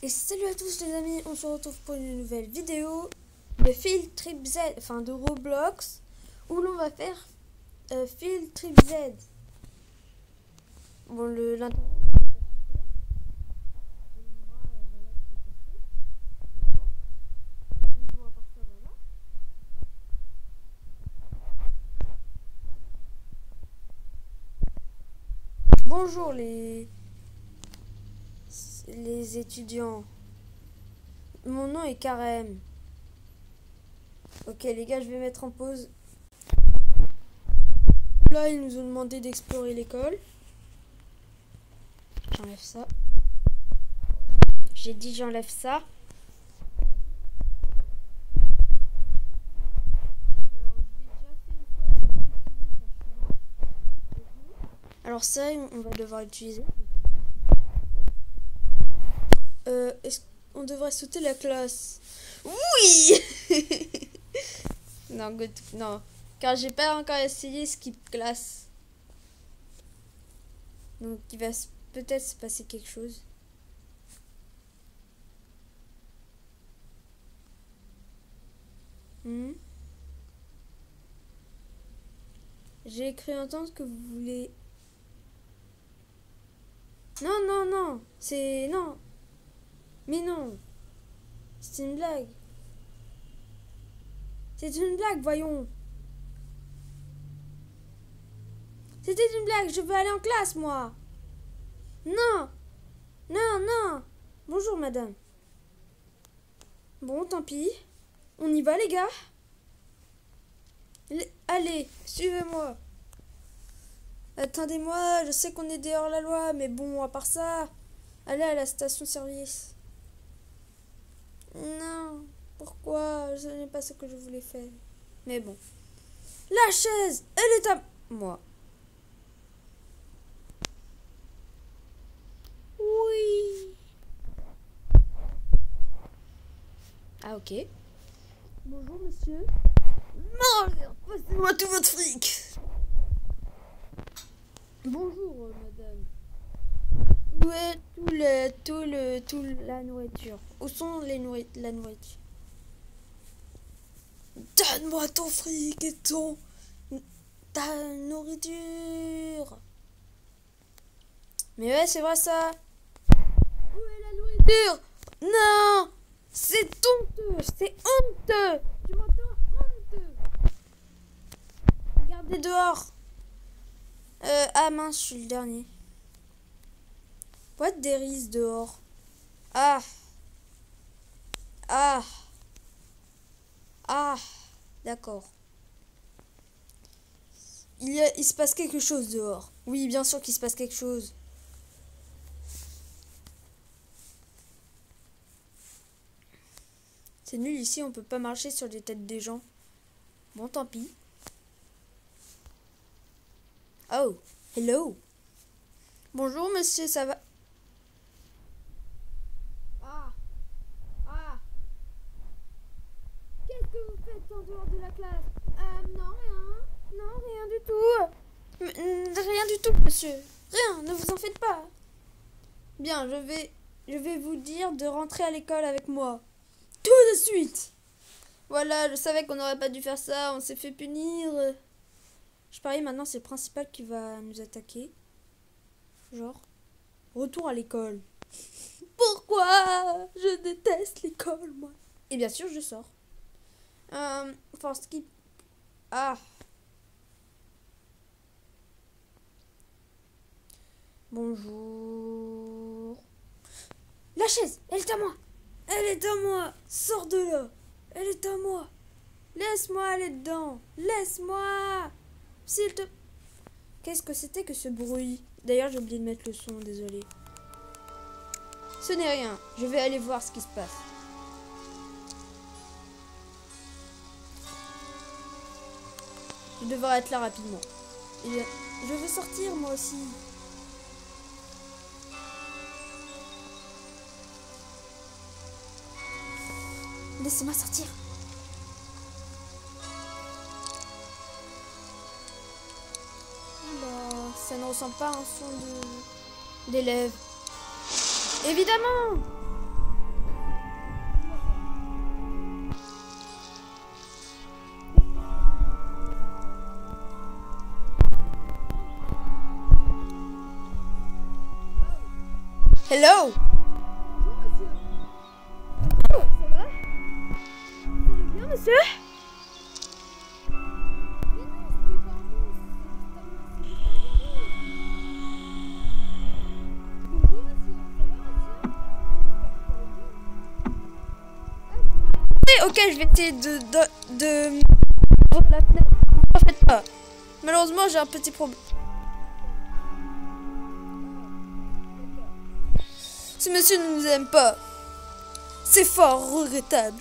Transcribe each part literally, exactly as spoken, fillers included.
Et salut à tous les amis, on se retrouve pour une nouvelle vidéo de Field Trip Z, enfin de Roblox, où l'on va faire euh, Field Trip Z. Bon, le l'internet. Bonjour les les étudiants. Mon nom est Karem. Ok les gars, je vais mettre en pause. Là, ils nous ont demandé d'explorer l'école. J'enlève ça. J'ai dit j'enlève ça. Alors ça, on va devoir utiliser. Euh, est-ce qu'on devrait sauter la classe? Oui. Non, good. Non. Car j'ai pas encore essayé skip classe. Donc il va peut-être se passer quelque chose. Hmm. J'ai cru entendre que vous voulez... Non, non, non. C'est... Non. Mais non. C'est une blague. C'est une blague, voyons. C'était une blague, je veux aller en classe, moi. Non. Non, non. Bonjour, madame. Bon, tant pis. On y va, les gars. Allez, suivez-moi. Attendez-moi, je sais qu'on est dehors la loi, mais bon, à part ça, allez à la station-service. Non, pourquoi? Ce n'est pas ce que je voulais faire. Mais bon. La chaise, elle est à moi. Oui. Ah, ok. Bonjour, monsieur. Non, passez-moi tout votre fric. Bonjour, madame. Où est tout le, tout le, tout la nourriture? Où sont les nourri la nourriture? Donne-moi ton fric et ton... ta nourriture. Mais ouais, c'est vrai ça. Où est la nourriture? Non. C'est honteux. C'est honteux. Tu m'entends? Honteux. Regardez dehors. Euh, ah mince, je suis le dernier. What there is dehors? Ah. Ah. Ah. D'accord. Il, y a, il se passe quelque chose dehors. Oui, bien sûr qu'il se passe quelque chose. C'est nul ici, on peut pas marcher sur les têtes des gens. Bon, tant pis. Oh, hello. Bonjour, monsieur, ça va? Ah. Ah. Qu'est-ce que vous faites en dehors de la classe? Euh, non, rien. Non, rien du tout. M rien du tout, monsieur. Rien, ne vous en faites pas. Bien, je vais, je vais vous dire de rentrer à l'école avec moi. Tout de suite. Voilà, je savais qu'on n'aurait pas dû faire ça, on s'est fait punir. Je parie maintenant c'est le principal qui va nous attaquer. Genre, retour à l'école. Pourquoi? Je déteste l'école, moi. Et bien sûr, je sors. Euh, force skip. Ah. Bonjour. La chaise, elle est à moi. Elle est à moi. Sors de là. Elle est à moi. Laisse-moi aller dedans. Laisse-moi. S'il te... Qu'est-ce que c'était que ce bruit? D'ailleurs, j'ai oublié de mettre le son, désolé. Ce n'est rien. Je vais aller voir ce qui se passe. Je devrais être là rapidement. Et je veux sortir, moi aussi. Laissez-moi sortir. Bah, ça ne ressemble pas à un son de... d'élève. Évidemment. Hello. Bonjour, monsieur. Oh, ça va? Vous allez bien, monsieur? Mais non, ce n'est pas un monstre, c'est juste un... c'est juste un zombie. Bonjour, monsieur. Ça va, monsieur? J'espère que vous allez bien. Ah, Ok, je vais essayer de... de... de... ouvrir la fenêtre. En fait pas. Malheureusement, j'ai un petit problème. Ce monsieur ne nous aime pas. C'est fort regrettable.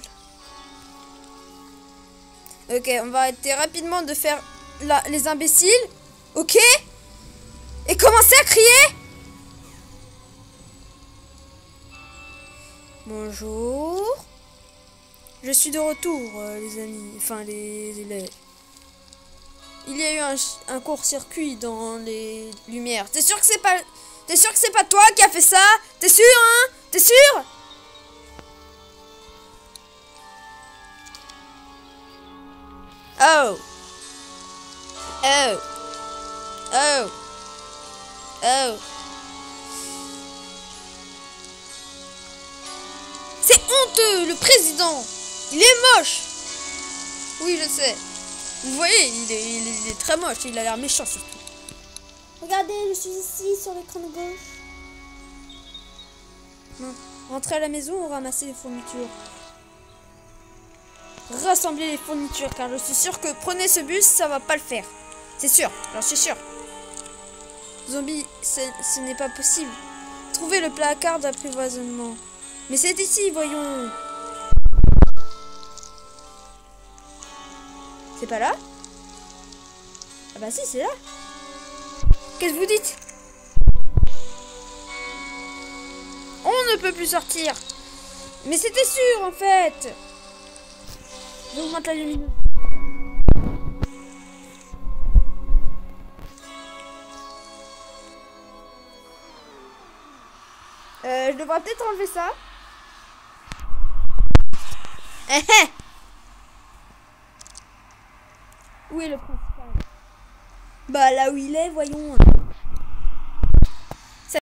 Ok, on va arrêter rapidement de faire la, les imbéciles. Ok? Et commencer à crier. Bonjour. Je suis de retour, euh, les amis. Enfin, les élèves. Il y a eu un, un court-circuit dans les lumières. T'es sûr que c'est pas... T'es sûr que c'est pas toi qui a fait ça? T'es sûr, hein? T'es sûr? Oh. Oh. Oh. Oh. C'est honteux, le président. Il est moche. Oui, je sais. Vous voyez, il est, il est, il est très moche. Il a l'air méchant surtout. regardez, je suis ici, sur l'écran de gauche. Non. Rentrez à la maison ou ramassez les fournitures. Rassemblez les fournitures, car je suis sûr que prenez ce bus, ça va pas le faire. C'est sûr, j'en suis sûr. Zombie, ce n'est pas possible. Trouvez le placard d'apprivoisonnement. Mais c'est ici, voyons. C'est pas là? Ah bah si, c'est là. Qu'est-ce que vous dites? On ne peut plus sortir. Mais c'était sûr, en fait. J'augmente la luminosité. Euh, je devrais peut-être enlever ça. Eh eh. Où est le principal? Bah là où il est, voyons.